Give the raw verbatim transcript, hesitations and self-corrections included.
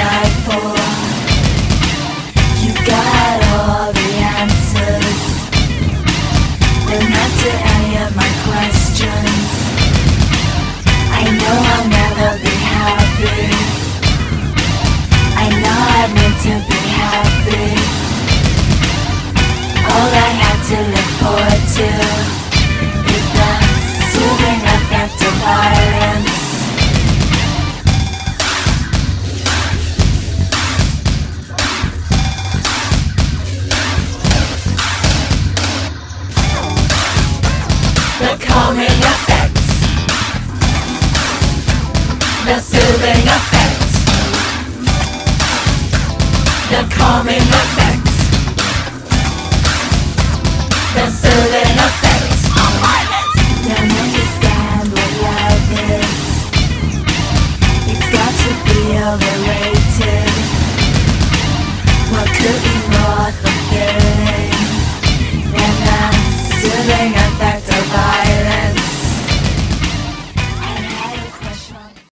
die for. You got all the answers, but not to any of my questions. I know I'll never be happy. I know I'm meant to be happy. All I have to look forward to is the soothing effect of violence. The calming effect, the soothing effect, the calming effect, the soothing effect. Don't understand what love is. It's got to be overrated. What could be more